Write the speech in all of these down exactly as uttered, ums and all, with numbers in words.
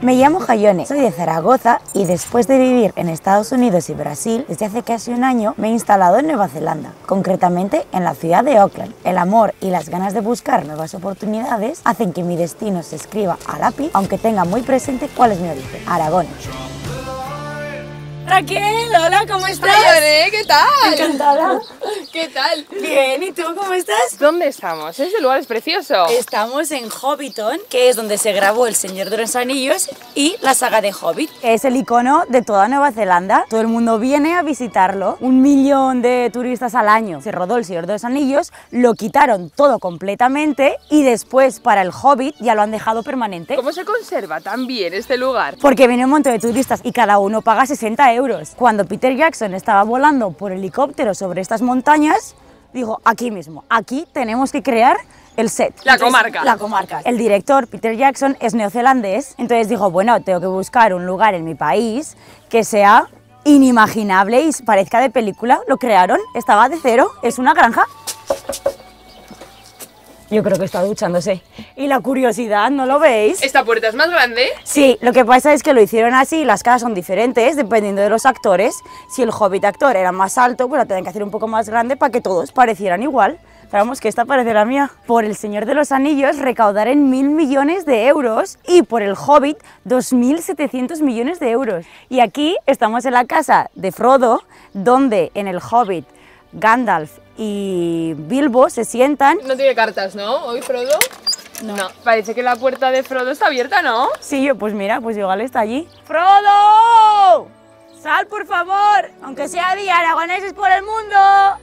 Me llamo Jayone, soy de Zaragoza y después de vivir en Estados Unidos y Brasil, desde hace casi un año me he instalado en Nueva Zelanda, concretamente en la ciudad de Auckland. El amor y las ganas de buscar nuevas oportunidades hacen que mi destino se escriba a lápiz, aunque tenga muy presente cuál es mi origen, Aragón. Raquel, hola, ¿cómo estás? Jayone, ¿qué tal? Encantada. ¿Qué tal? Bien, ¿y tú cómo estás? ¿Dónde estamos? Este lugar es precioso. Estamos en Hobbiton, que es donde se grabó El Señor de los Anillos y la saga de Hobbit. Es el icono de toda Nueva Zelanda. Todo el mundo viene a visitarlo. Un millón de turistas al año. Se rodó El Señor de los Anillos, lo quitaron todo completamente y después para el Hobbit ya lo han dejado permanente. ¿Cómo se conserva tan bien este lugar? Porque viene un montón de turistas y cada uno paga sesenta euros. Cuando Peter Jackson estaba volando por helicóptero sobre estas montañas, dijo, aquí mismo, aquí tenemos que crear el set. La entonces, comarca. La comarca. El director, Peter Jackson, es neozelandés, entonces dijo, bueno, tengo que buscar un lugar en mi país que sea inimaginable y parezca de película. Lo crearon, estaba de cero, es una granja. Yo creo que está duchándose. Y la curiosidad, ¿no lo veis? ¿Esta puerta es más grande? Sí, lo que pasa es que lo hicieron así y las casas son diferentes dependiendo de los actores. Si el Hobbit actor era más alto, pues la tenían que hacer un poco más grande para que todos parecieran igual. Pero vamos, que esta parece la mía. Por El Señor de los Anillos recaudaron mil millones de euros y por el Hobbit dos mil setecientos millones de euros. Y aquí estamos en la casa de Frodo, donde en el Hobbit Gandalf y Bilbo se sientan. No tiene cartas, ¿no? ¿Hoy, Frodo? No. no. Parece que la puerta de Frodo está abierta, ¿no? Sí, pues mira, pues igual está allí. ¡Frodo! ¡Sal, por favor! Aunque sea día, aragoneses por el mundo.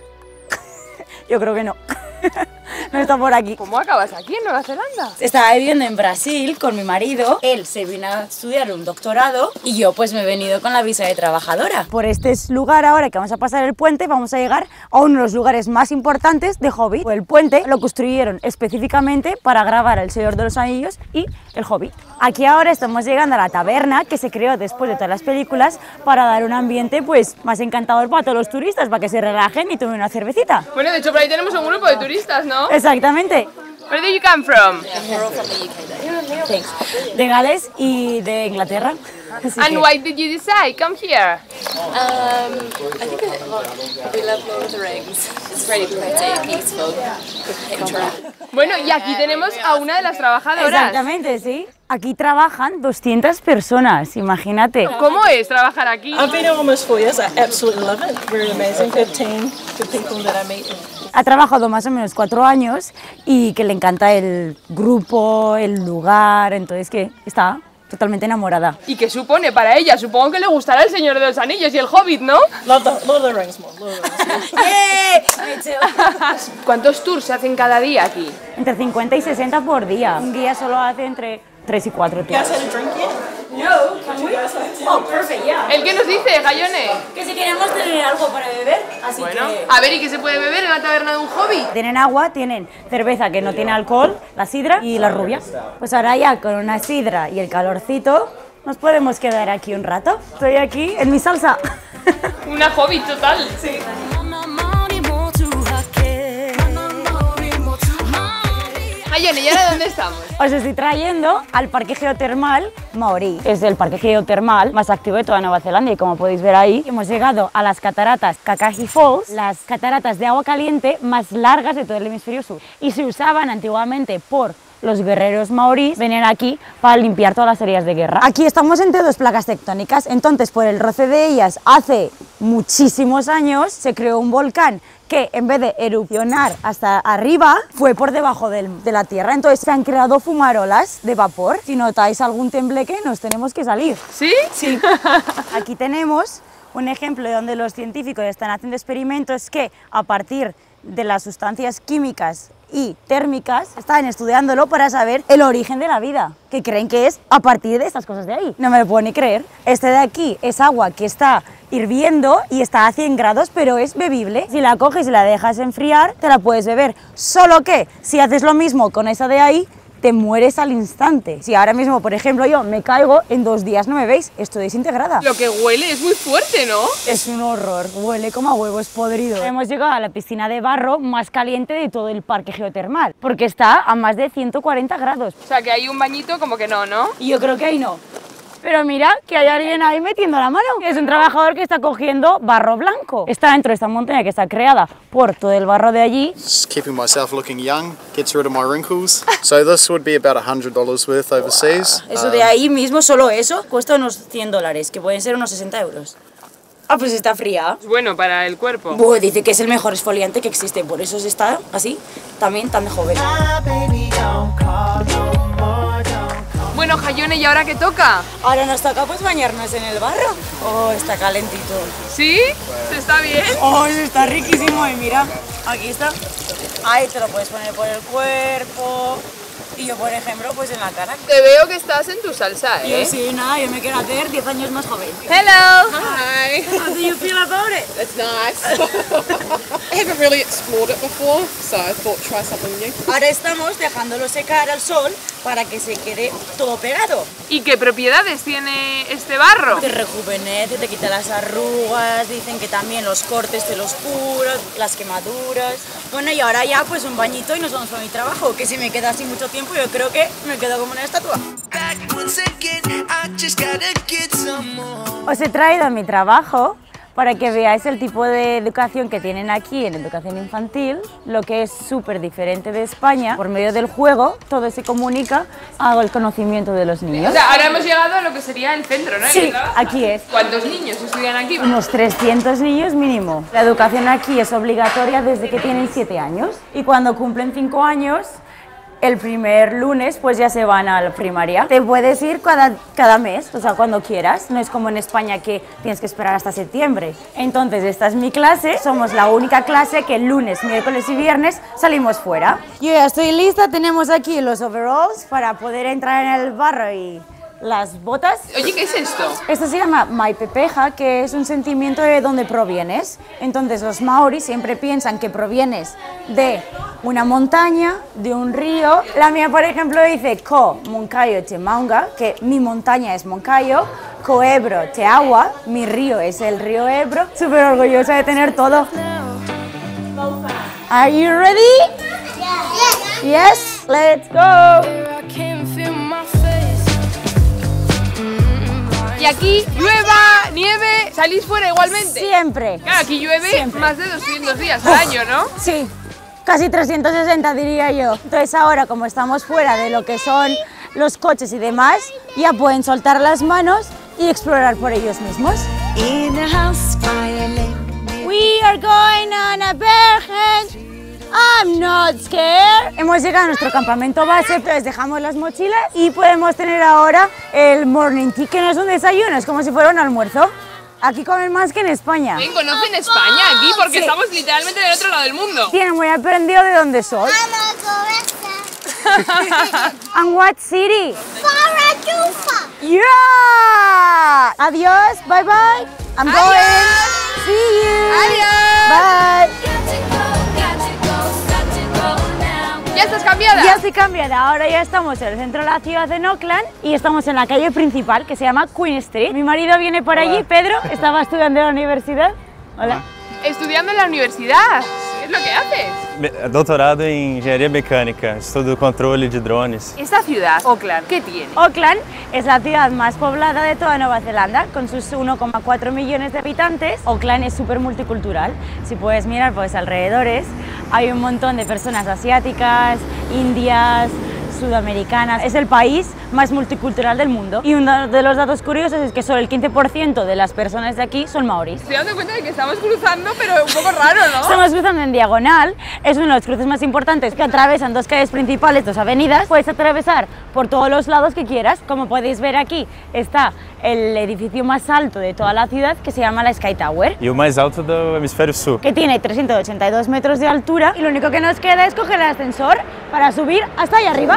Yo creo que no. No está por aquí. ¿Cómo acabas aquí en Nueva Zelanda? Estaba viviendo en Brasil con mi marido. Él se vino a estudiar un doctorado y yo pues me he venido con la visa de trabajadora. Por este lugar ahora que vamos a pasar el puente vamos a llegar a uno de los lugares más importantes de Hobbit. El puente lo construyeron específicamente para grabar El Señor de los Anillos y el Hobbit. Aquí ahora estamos llegando a la taberna que se creó después de todas las películas para dar un ambiente pues más encantador para todos los turistas, para que se relajen y tomen una cervecita. Bueno, de hecho por ahí tenemos un grupo de turistas, ¿no? Exactamente. Where do you come from? Thanks. De Gales y de Inglaterra. Así And que... why did you decide come here? Um, I think it, well, we love Lord of the Rings. It's very pretty, peaceful, good picture. Bueno, y aquí tenemos a una de las trabajadoras. Exactamente, sí. Aquí trabajan doscientas personas, imagínate. ¿Cómo es trabajar aquí? I've been here almost four years. I absolutely love it. Very amazing, good team, good people that I meet. Ha trabajado más o menos cuatro años y que le encanta el grupo, el lugar, entonces que está totalmente enamorada. ¿Y qué supone para ella? Supongo que le gustará El Señor de los Anillos y el Hobbit, ¿no? Love the, Lord of the Rings more. Lord of the Rings more. ¡Eh! Me too. ¿Cuántos tours se hacen cada día aquí? Entre cincuenta y sesenta por día. Un guía solo hace entre tres y cuatro You guys tíos. had a drink yet? No, can we? Oh, perfect, yeah. ¿El qué nos dice, Jayone? Que si queremos tener algo para beber, así Bueno, que... a ver, ¿y qué se puede beber en la taberna de un Hobbit? Tienen agua, tienen cerveza que no tiene alcohol, la sidra y la rubia. Pues ahora ya con una sidra y el calorcito nos podemos quedar aquí un rato. Estoy aquí en mi salsa. Una Hobbit total. Sí. Jayone, ¿y ahora dónde estamos? Os estoy trayendo al parque geotermal Maori. Es el parque geotermal más activo de toda Nueva Zelanda y como podéis ver ahí, hemos llegado a las cataratas Kakahi Falls, las cataratas de agua caliente más largas de todo el hemisferio sur. Y se usaban antiguamente por los guerreros maorís, venían aquí para limpiar todas las heridas de guerra. Aquí estamos entre dos placas tectónicas, entonces por el roce de ellas hace muchísimos años se creó un volcán que en vez de erupcionar hasta arriba, fue por debajo del, de la tierra. Entonces se han creado fumarolas de vapor. Si notáis algún tembleque, nos tenemos que salir. ¿Sí? Sí. Aquí tenemos un ejemplo de donde los científicos están haciendo experimentos que a partir de las sustancias químicas y térmicas están estudiándolo para saber el origen de la vida, que creen que es a partir de estas cosas de ahí. No me lo puedo ni creer. Este de aquí es agua que está hirviendo y está a cien grados, pero es bebible. Si la coges y la dejas enfriar, te la puedes beber. Solo que si haces lo mismo con esa de ahí, te mueres al instante. Si ahora mismo, por ejemplo, yo me caigo, en dos días no me veis, estoy desintegrada. Lo que huele es muy fuerte, ¿no? Es un horror, huele como a huevos podridos. Hemos llegado a la piscina de barro más caliente de todo el parque geotermal, porque está a más de ciento cuarenta grados. O sea, que hay un bañito como que no, ¿no? Y yo creo que ahí no. Pero mira que hay alguien ahí metiendo la mano. Es un trabajador que está cogiendo barro blanco. Está dentro de esta montaña que está creada por todo el barro de allí. Just keeping myself looking young, gets rid of my wrinkles. So this would be about one hundred dollars worth overseas. Eso de ahí mismo, solo eso, cuesta unos cien dólares, que pueden ser unos sesenta euros. Ah, pues está fría. Es bueno para el cuerpo. Buah, dice que es el mejor exfoliante que existe, por eso se está así, también tan de joven. Bueno, Jayone, ¿y ahora qué toca? Ahora nos toca pues bañarnos en el barro. Oh, está calentito. ¿Sí? ¿Se está bien? Oh, está riquísimo. Y mira, aquí está. Ahí te lo puedes poner por el cuerpo. Y yo, por ejemplo, pues en la cara. Te veo que estás en tu salsa, ¿eh? Yo sí, nada, yo me quiero hacer diez años más joven. Hello! Hi. How do you feel about it? It's nice. I haven't really explored it before, so I thought try something new. Ahora estamos dejándolo secar al sol para que se quede todo pegado. ¿Y qué propiedades tiene este barro? Te rejuvenece, te quita las arrugas, dicen que también los cortes te los cura, las quemaduras. Bueno, y ahora ya pues un bañito y nos vamos para mi trabajo, que si me queda así mucho tiempo yo creo que me quedo como una estatua. Os he traído a mi trabajo para que veáis el tipo de educación que tienen aquí en educación infantil, lo que es súper diferente de España. Por medio del juego todo se comunica al conocimiento de los niños. O sea, ahora hemos llegado a lo que sería el centro, ¿no? Sí, aquí es. ¿Cuántos niños estudian aquí? Unos trescientos niños mínimo. La educación aquí es obligatoria desde que tienen siete años y cuando cumplen cinco años, el primer lunes pues ya se van a la primaria. Te puedes ir cada, cada mes, o sea, cuando quieras. No es como en España que tienes que esperar hasta septiembre. Entonces, esta es mi clase. Somos la única clase que el lunes, miércoles y viernes salimos fuera. Yo ya estoy lista. Tenemos aquí los overalls para poder entrar en el barro y las botas. Oye, ¿qué es esto? Esto se llama maipepeja, que es un sentimiento de dónde provienes. Entonces los maoris siempre piensan que provienes de una montaña, de un río. La mía, por ejemplo, dice Ko Moncayo te Maunga, que mi montaña es Moncayo. Ko Ebro te Agua, mi río es el río Ebro. Súper orgullosa de tener todo. Are you ready? Yes. Yes, let's go. Y aquí llueva, nieve, salís fuera igualmente. Siempre. Claro, aquí llueve Siempre. más de doscientos días al año, ¿no? Sí, casi trescientos sesenta diría yo. Entonces ahora, como estamos fuera de lo que son los coches y demás, ya pueden soltar las manos y explorar por ellos mismos. We are going on a bear hunt. I'm not scared. Hemos llegado a nuestro campamento base, entonces dejamos las mochilas y podemos tener ahora el morning tea, que no es un desayuno, es como si fuera un almuerzo. Aquí comen más que en España. ¿Quién conoce España aquí? Porque Sí. estamos literalmente del otro lado del mundo. Tienen muy aprendido de dónde soy. And what city? Yeah. Adiós. Bye bye. I'm Adiós. going. See you. Adiós. Bye. ¿Ya estás cambiada? Ya estoy cambiada. Ahora ya estamos en el centro de la ciudad de Auckland y estamos en la calle principal que se llama Queen Street. Mi marido viene por allí, Pedro, estaba estudiando en la universidad. Hola. Estudiando en la universidad. ¿Qué es lo que haces? Doutorado em Engenharia Mecânica, estudo controle de drones. Esta ciudad, Auckland, ¿qué tiene? Auckland es la ciudad más poblada de toda Nueva Zelanda, con sus uno coma cuatro millones de habitantes. Auckland es súper multicultural. Si puedes mirar por los alrededores, hay un montón de personas asiáticas, indias, sudamericanas. Es el país más multicultural del mundo. Y uno de los datos curiosos es que solo el quince por ciento de las personas de aquí son maoris. Estoy dando cuenta de que estamos cruzando, pero un poco raro, ¿no? Estamos cruzando en diagonal, es uno de los cruces más importantes que atravesan dos calles principales, dos avenidas. Puedes atravesar por todos los lados que quieras. Como podéis ver aquí está el edificio más alto de toda la ciudad, que se llama la Sky Tower, E o mais alto do hemisfério sul. que tiene trescientos ochenta y dos metros de altura, y lo único que nos queda es coger el ascensor para subir hasta allá arriba.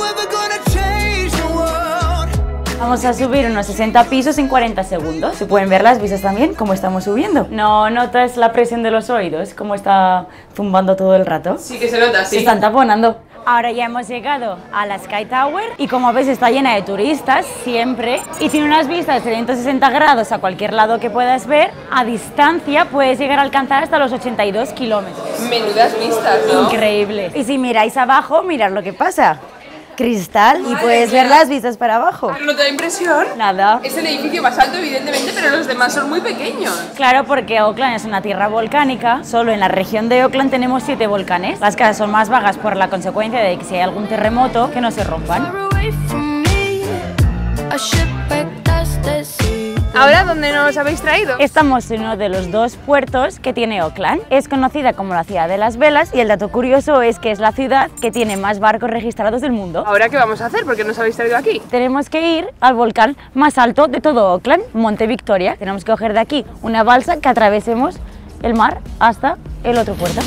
Vamos a subir unos sesenta pisos en cuarenta segundos. Se pueden ver las vistas también, como estamos subiendo. ¿No notas la presión de los oídos? Cómo está zumbando todo el rato. Sí que se nota, Se sí. están taponando. Ahora ya hemos llegado a la Sky Tower y como ves está llena de turistas siempre y tiene unas vistas de trescientos sesenta grados a cualquier lado que puedas ver. A distancia puedes llegar a alcanzar hasta los ochenta y dos kilómetros. Menudas vistas, ¿no? Increíble. Y si miráis abajo, mirad lo que pasa. cristal y puedes ver las vistas para abajo. ¿No te da impresión? Nada. Es el edificio más alto, evidentemente, pero los demás son muy pequeños. Claro, porque Auckland es una tierra volcánica. Solo en la región de Auckland tenemos siete volcanes. Las casas son más bajas por la consecuencia de que si hay algún terremoto, que no se rompan. ¿Ahora dónde nos habéis traído? Estamos en uno de los dos puertos que tiene Auckland. Es conocida como la ciudad de las velas y el dato curioso es que es la ciudad que tiene más barcos registrados del mundo. ¿Ahora qué vamos a hacer? ¿Por qué nos habéis traído aquí? Tenemos que ir al volcán más alto de todo Auckland, Monte Victoria. Tenemos que coger de aquí una balsa que atravesemos el mar hasta el otro puerto.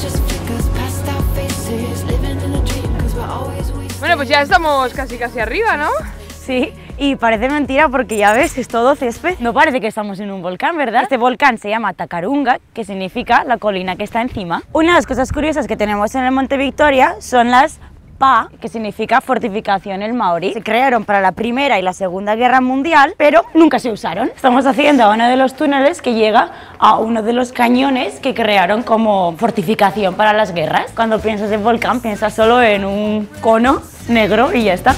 Bueno, pues ya estamos casi casi arriba, ¿no? Sí, y parece mentira porque ya ves, es todo césped. No parece que estamos en un volcán, ¿verdad? Este volcán se llama Takarunga, que significa la colina que está encima. Una de las cosas curiosas que tenemos en el Monte Victoria son las Pa, que significa fortificaciones maorí. Se crearon para la Primera y la Segunda Guerra Mundial, pero nunca se usaron. Estamos haciendo uno de los túneles que llega a uno de los cañones que crearon como fortificación para las guerras. Cuando piensas en volcán, piensas solo en un cono negro y ya está.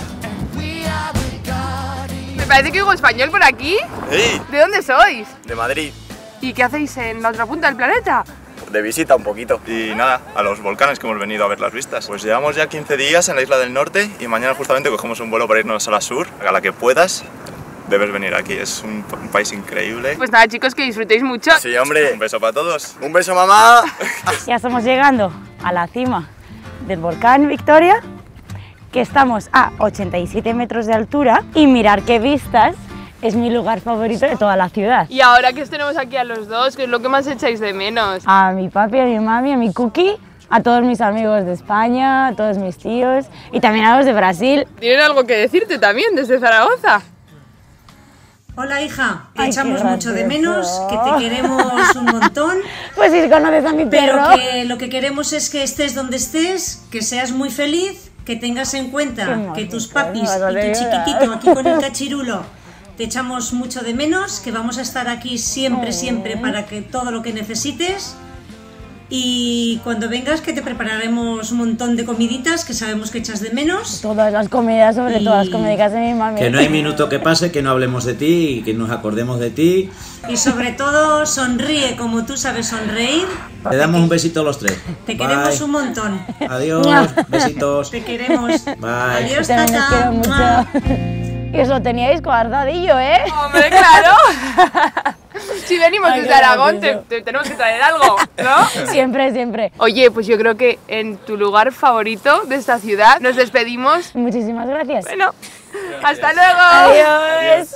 Me parece que oigo español por aquí. ¡Sí! ¿De dónde sois? De Madrid. ¿Y qué hacéis en la otra punta del planeta? De visita un poquito. Y nada, a los volcanes que hemos venido a ver las vistas. Pues llevamos ya quince días en la isla del norte y mañana justamente cogemos un vuelo para irnos a la sur. A la que puedas, debes venir aquí. Es un, un país increíble. Pues nada, chicos, que disfrutéis mucho. Sí, hombre. Un beso para todos. Un beso, mamá. Ya estamos llegando a la cima del volcán Victoria, que estamos a ochenta y siete metros de altura y mirar qué vistas. Es mi lugar favorito de toda la ciudad. Y ahora que os tenemos aquí a los dos, ¿qué es lo que más echáis de menos? A mi papi, a mi mami, a mi cookie, a todos mis amigos de España, a todos mis tíos y también a los de Brasil. ¿Tienen algo que decirte también desde Zaragoza? Hola hija, te Ay, echamos qué mucho de menos, gracioso. que te queremos un montón. Pues si conoces a mi Pero perro. que lo que queremos es que estés donde estés, que seas muy feliz, que tengas en cuenta Qué que tus mágico, papis no, no y le tu digas. chiquitito aquí con el cachirulo te echamos mucho de menos, que vamos a estar aquí siempre, siempre para que todo lo que necesites. Y cuando vengas que te prepararemos un montón de comiditas que sabemos que echas de menos. Todas las comidas, sobre Y- todo las comidas de mi mami. Que no hay minuto que pase que no hablemos de ti y que nos acordemos de ti. Y sobre todo sonríe como tú sabes sonreír. Te damos un besito a los tres. Te queremos Bye. un montón. Adiós, besitos. Te queremos. Bye. Adiós, También os tata. quiero Mua. mucho. Y os lo teníais guardadillo, ¿eh? ¡Hombre, claro! Si venimos Ay, desde qué Aragón, te, gracioso. te tenemos que traer algo, ¿no? Siempre, siempre. Oye, pues yo creo que en tu lugar favorito de esta ciudad nos despedimos. Muchísimas gracias. Bueno, hasta luego. Adiós.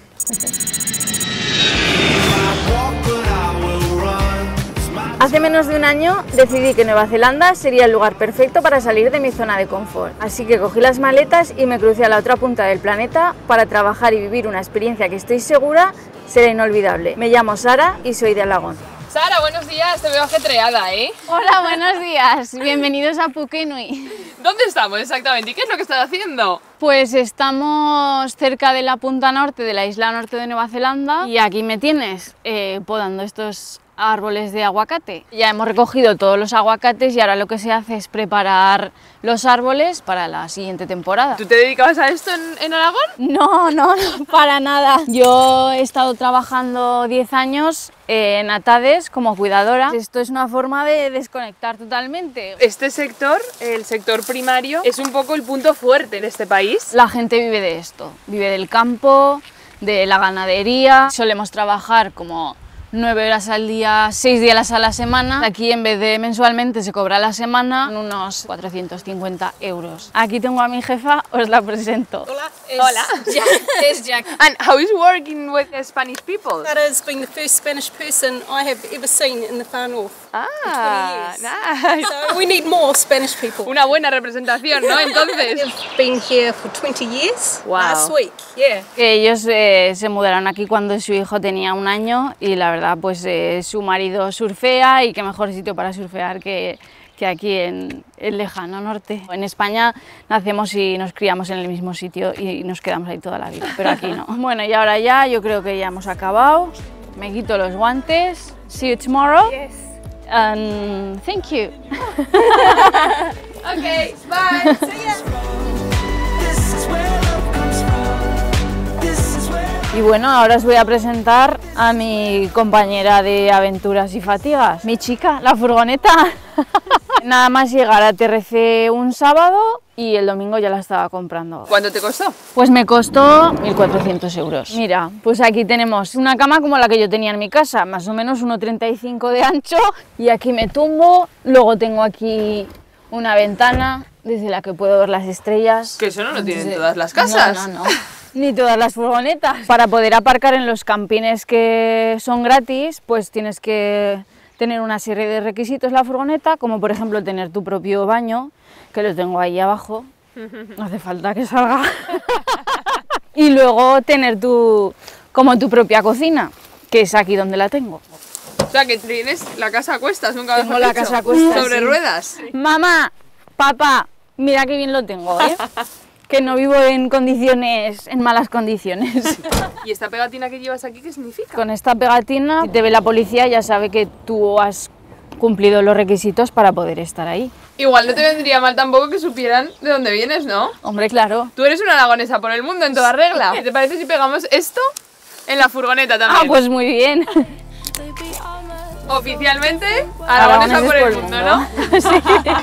Hace menos de un año decidí que Nueva Zelanda sería el lugar perfecto para salir de mi zona de confort. Así que cogí las maletas y me crucé a la otra punta del planeta para trabajar y vivir una experiencia que estoy segura será inolvidable. Me llamo Sara y soy de Alagón. Sara, buenos días, te veo ajetreada, ¿eh? Hola, buenos días. Bienvenidos a Pukenui. ¿Dónde estamos exactamente? ¿Y qué es lo que estás haciendo? Pues estamos cerca de la punta norte de la isla norte de Nueva Zelanda y aquí me tienes eh, podando estos árboles de aguacate. Ya hemos recogido todos los aguacates y ahora lo que se hace es preparar los árboles para la siguiente temporada. ¿Tú te dedicabas a esto en, en Aragón? No, no, no, para nada. Yo he estado trabajando diez años en Atades como cuidadora. Esto es una forma de desconectar totalmente. Este sector, el sector primario, es un poco el punto fuerte de este país. La gente vive de esto, vive del campo, de la ganadería. Solemos trabajar como nueve horas al día, seis días a la semana. Aquí en vez de mensualmente se cobra a la semana unos cuatrocientos cincuenta euros. Aquí tengo a mi jefa, os la presento. Hola, Hola. Jack. There's Jack. And how is working with the Spanish people? Sara's been the first Spanish person I have ever seen in the far north. Ah, years. nice. So we need more Spanish people. Una buena representación, ¿no? Entonces. We've been here for twenty years. Wow. Last week, yeah. Ellos eh, se mudaron aquí cuando su hijo tenía un año y la verdad pues eh, su marido surfea y qué mejor sitio para surfear que, que aquí en el lejano norte. En España nacemos y nos criamos en el mismo sitio y nos quedamos ahí toda la vida, pero aquí no. Bueno, y ahora ya yo creo que ya hemos acabado. Me quito los guantes. See you tomorrow. Yes. And thank you. Okay, bye. See ya. bueno, ahora os voy a presentar a mi compañera de aventuras y fatigas, mi chica, la furgoneta. Nada más llegar aterricé un sábado y el domingo ya la estaba comprando. ¿Cuánto te costó? Pues me costó mil cuatrocientos euros. Mira, pues aquí tenemos una cama como la que yo tenía en mi casa, más o menos uno treinta y cinco de ancho, y aquí me tumbo. Luego tengo aquí una ventana desde la que puedo ver las estrellas. Que eso no lo tienen todas las casas. No, no, no. Ni todas las furgonetas. Para poder aparcar en los campines que son gratis, pues tienes que tener una serie de requisitos la furgoneta, como por ejemplo tener tu propio baño, que lo tengo ahí abajo, no hace falta que salga. Y luego tener tu, como tu propia cocina, que es aquí donde la tengo. O sea, que tienes la casa a cuestas, nunca Tengo mejor la dicho. casa a cuestas, Sobre sí. ruedas. Mamá, papá, mira qué bien lo tengo, ¿eh? Que no vivo en condiciones, en malas condiciones. ¿Y esta pegatina que llevas aquí qué significa? Con esta pegatina, si te ve la policía ya sabe que tú has cumplido los requisitos para poder estar ahí. Igual no te vendría mal tampoco que supieran de dónde vienes, ¿no? Hombre, claro. Tú eres una aragonesa por el mundo en toda regla. ¿Qué te parece si pegamos esto en la furgoneta también? Ah, pues muy bien. Oficialmente, aragonesa por el mundo, ¿no? Sí.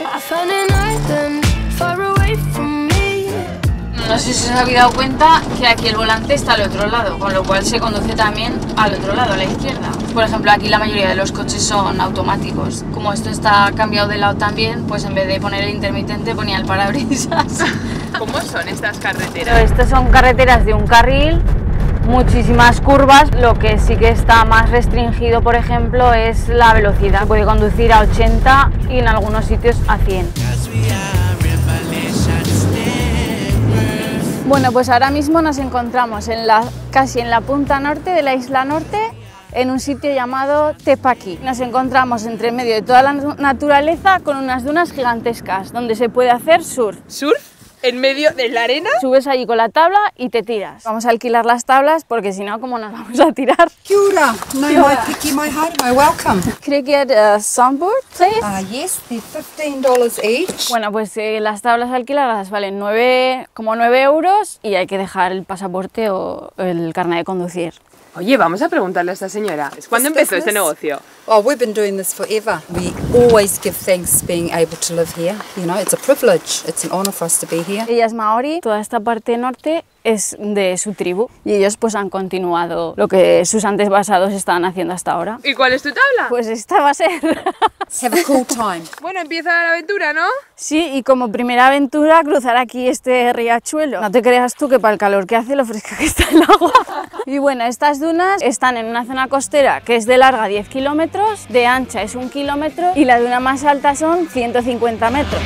No sé si os habéis dado cuenta que aquí el volante está al otro lado, con lo cual se conduce también al otro lado, a la izquierda. Por ejemplo, aquí la mayoría de los coches son automáticos. Como esto está cambiado de lado también, pues en vez de poner el intermitente ponía el parabrisas. ¿Cómo son estas carreteras? Estas son carreteras de un carril, muchísimas curvas. Lo que sí que está más restringido, por ejemplo, es la velocidad. Se puede conducir a ochenta y en algunos sitios a cien. Bueno, pues ahora mismo nos encontramos en la, casi en la punta norte de la isla norte, en un sitio llamado Te Paki. Nos encontramos entre medio de toda la naturaleza con unas dunas gigantescas donde se puede hacer surf. ¿Surf? ¿En medio de la arena? Subes allí con la tabla y te tiras. Vamos a alquilar las tablas porque si no, ¿cómo nos vamos a tirar? Kia ora. No, my picky, my heart, my welcome. Could I get a sunboard, please? Uh, yes, they're fifteen dollars each. Bueno, pues eh, las tablas alquiladas valen nueve, como nueve euros y hay que dejar el pasaporte o el carnet de conducir. Oye, vamos a preguntarle a esta señora. ¿Cuándo empezó este negocio? Oh, we've been doing this forever. We always give thanks being able to live here. You know, it's a privilege. It's an honor for us to be here. Ella es maori, toda esta parte norte es de su tribu y ellos pues han continuado lo que sus antepasados estaban haciendo hasta ahora. ¿Y cuál es tu tabla? Pues esta va a ser. Have a cool time. Bueno, empieza la aventura, ¿no? Sí, y como primera aventura cruzar aquí este riachuelo. No te creas tú que para el calor que hace lo fresca que está el agua. Y bueno, estas dunas están en una zona costera que es de larga diez kilómetros, de ancha es un kilómetro y la duna más alta son ciento cincuenta metros.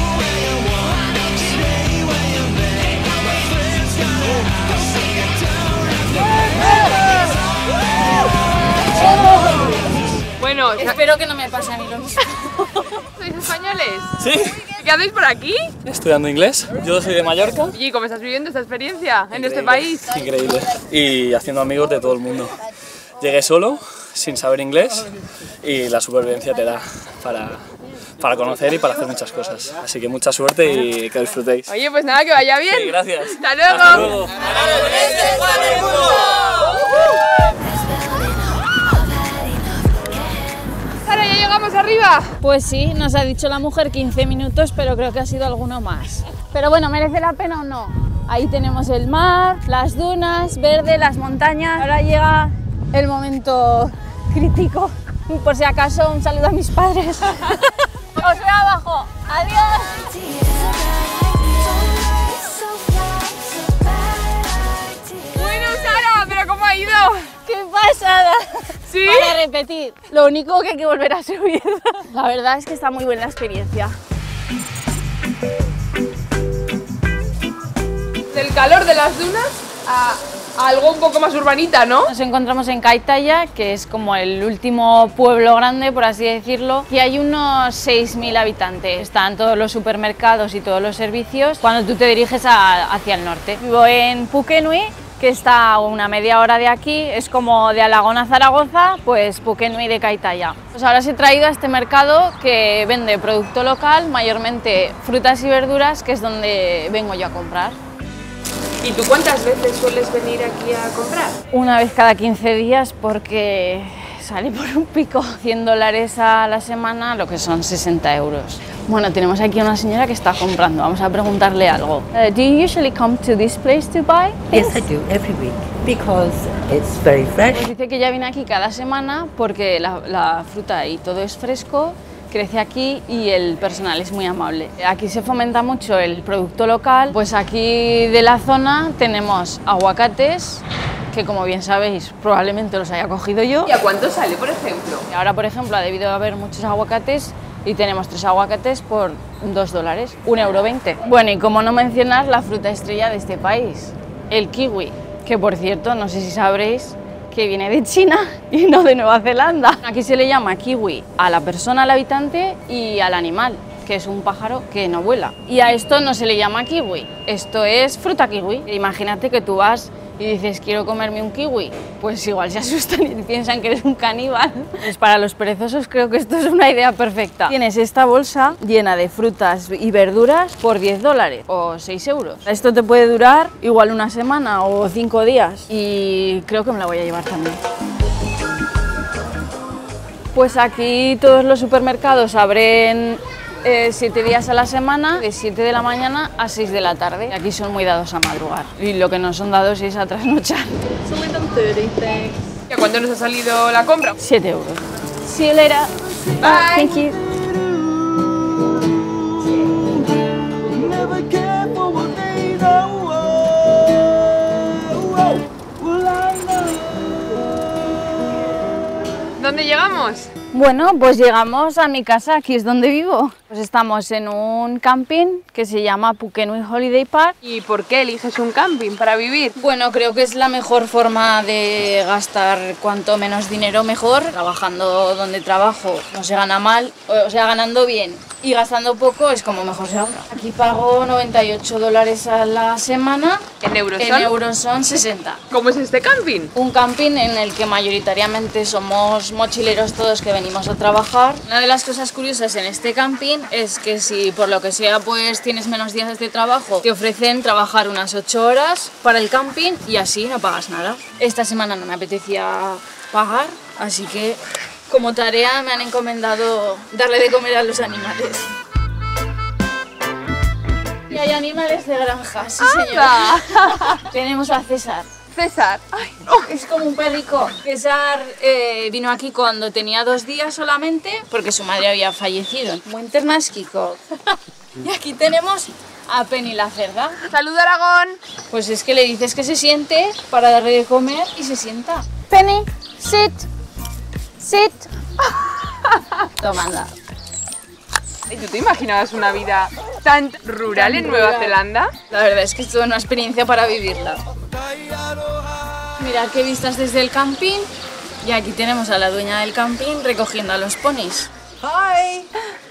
Bueno, espero que no me pase a mí lo mismo. ¿Sois españoles? Sí. ¿Qué hacéis por aquí? Estudiando inglés. Yo soy de Mallorca. ¿Y cómo estás viviendo esta experiencia en este país? Increíble. Y haciendo amigos de todo el mundo. Llegué solo, sin saber inglés, y la supervivencia te da para, para conocer y para hacer muchas cosas. Así que mucha suerte y que disfrutéis. Oye, pues nada, que vaya bien. Sí, gracias. ¡Hasta luego! Hasta luego. Sara, ¿ya llegamos arriba? Pues sí, nos ha dicho la mujer quince minutos, pero creo que ha sido alguno más. Pero bueno, ¿merece la pena o no? Ahí tenemos el mar, las dunas, verde, las montañas. Ahora llega el momento crítico. Por si acaso, un saludo a mis padres. Os veo abajo. Adiós. Bueno, Sara, ¿pero cómo ha ido? ¡Qué pasada! ¿Sí? Para repetir, lo único que hay que volver a subir. La verdad es que está muy buena la experiencia. Del calor de las dunas a, a algo un poco más urbanita, ¿no? Nos encontramos en Kaitaya, que es como el último pueblo grande, por así decirlo, y hay unos seis mil habitantes. Están todos los supermercados y todos los servicios cuando tú te diriges a, hacia el norte. Vivo en Pukenui, que está a una media hora de aquí, es como de Alagón a Zaragoza, pues Pukenui de Kaitaya. Pues ahora os he traído a este mercado que vende producto local, mayormente frutas y verduras, que es donde vengo yo a comprar. ¿Y tú cuántas veces sueles venir aquí a comprar? Una vez cada quince días porque sale por un pico. cien dólares a la semana, lo que son sesenta euros. Bueno, tenemos aquí a una señora que está comprando. Vamos a preguntarle algo. Uh, do you usually come to this place to buy things? Yes, I do, every week, because it's very fresh. Pues dice que ya viene aquí cada semana porque la, la fruta y todo es fresco, crece aquí y el personal es muy amable. Aquí se fomenta mucho el producto local, pues aquí de la zona tenemos aguacates, que como bien sabéis probablemente los haya cogido yo. ¿Y a cuánto sale, por ejemplo? Ahora, por ejemplo, ha debido haber muchos aguacates y tenemos tres aguacates por dos dólares, un euro veinte. Bueno, y como no mencionar la fruta estrella de este país, el kiwi, que por cierto, no sé si sabréis, que viene de China y no de Nueva Zelanda. Aquí se le llama kiwi a la persona, al habitante, y al animal, que es un pájaro que no vuela. Y a esto no se le llama kiwi, esto es fruta kiwi. Imagínate que tú vas y dices, quiero comerme un kiwi, pues igual se asustan y piensan que eres un caníbal. Pues para los perezosos creo que esto es una idea perfecta. Tienes esta bolsa llena de frutas y verduras por diez dólares o seis euros. Esto te puede durar igual una semana o cinco días y creo que me la voy a llevar también. Pues aquí todos los supermercados abren Eh, siete días a la semana, de siete de la mañana a seis de la tarde. Aquí son muy dados a madrugar y lo que no son dados es a trasnochar. ¿Y a cuánto nos ha salido la compra? siete euros. See you later. Bye. Thank you. ¿Dónde llegamos? Bueno, pues llegamos a mi casa, aquí es donde vivo. Pues estamos en un camping que se llama Pukenui Holiday Park. ¿Y por qué eliges un camping para vivir? Bueno, creo que es la mejor forma de gastar cuanto menos dinero mejor. Trabajando donde trabajo no se gana mal, o sea, ganando bien y gastando poco es como mejor se ahorra. Aquí pago noventa y ocho dólares a la semana. ¿En euros En son? euros son sesenta. ¿Cómo es este camping? Un camping en el que mayoritariamente somos mochileros todos que venimos a trabajar. Una de las cosas curiosas en este camping es que si por lo que sea pues tienes menos días de trabajo, te ofrecen trabajar unas ocho horas para el camping y así no pagas nada. Esta semana no me apetecía pagar, así que como tarea me han encomendado darle de comer a los animales. Y hay animales de granja, sí señora. Tenemos a César. César. Ay, oh, es como un perrico. César eh, vino aquí cuando tenía dos días solamente porque su madre había fallecido. Muy internasquico. Y aquí tenemos a Penny la cerda. ¡Salud, Aragón! Pues es que le dices que se siente para darle de comer y se sienta. Penny, sit, sit. Toma, anda. ¿Y tú te imaginabas una vida tan rural en Nueva Zelanda? La verdad es que es toda una experiencia para vivirla. Mira qué vistas desde el camping. Y aquí tenemos a la dueña del camping recogiendo a los ponis. Hi.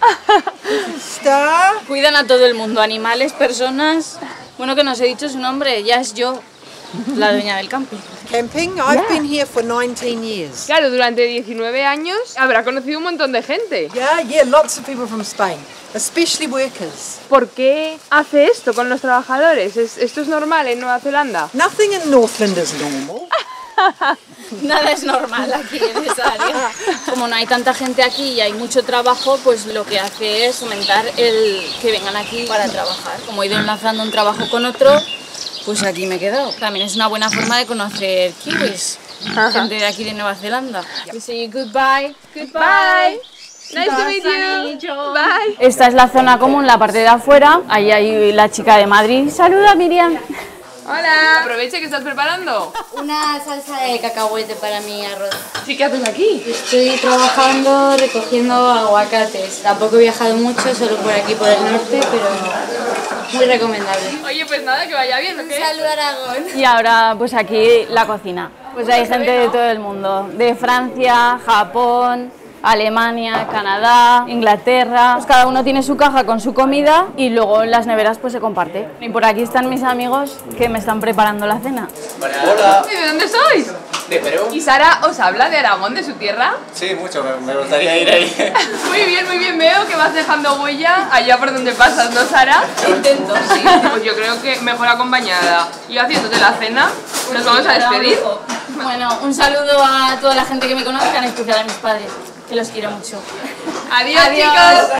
Star. Cuidan a todo el mundo, animales, personas. Bueno, que no os he dicho su nombre, ya es yo, la dueña del camping. Camping? I've been here for nineteen years. Claro, durante diecinueve años habrá conocido un montón de gente. Yeah, yeah, lots of people from Spain, especially workers. ¿Por qué hace esto con los trabajadores? ¿Es, ¿Esto es normal en Nueva Zelanda? Nothing in Northland is normal. Nada es normal aquí en esa área. Como no hay tanta gente aquí y hay mucho trabajo, pues lo que hace es fomentar el que vengan aquí para trabajar. Como he ido enlazando un trabajo con otro, pues aquí me he quedado. También es una buena forma de conocer kiwis, gente de aquí de Nueva Zelanda. We say goodbye. Goodbye. Nice to meet you. Bye. Esta es la zona común, la parte de afuera. Ahí hay la chica de Madrid. Saluda, Miriam. Hola. Aproveche que estás preparando. Una salsa de cacahuete para mi arroz. ¿Sí qué haces aquí? Estoy trabajando recogiendo aguacates. Tampoco he viajado mucho, solo por aquí por el norte, pero muy recomendable. Oye, pues nada, que vaya bien, ¿ok? Un saludo a Aragón. Y ahora pues aquí la cocina. Pues hay gente de todo el mundo, de Francia, Japón, Alemania, Canadá, Inglaterra. Pues cada uno tiene su caja con su comida y luego en las neveras pues se comparte. Y por aquí están mis amigos que me están preparando la cena. Hola. ¿De dónde sois? De Perú. ¿Y Sara os habla de Aragón, de su tierra? Sí, mucho, me, me gustaría ir ahí. Muy bien, muy bien, veo que vas dejando huella allá por donde pasas, ¿no, Sara? Intento, sí. Pues yo creo que mejor acompañada. Y haciéndote la cena, nos vamos a despedir. Bueno, un saludo a toda la gente que me conozca, en especial a mis padres, que los quiero mucho. Adiós, Adiós. chicos.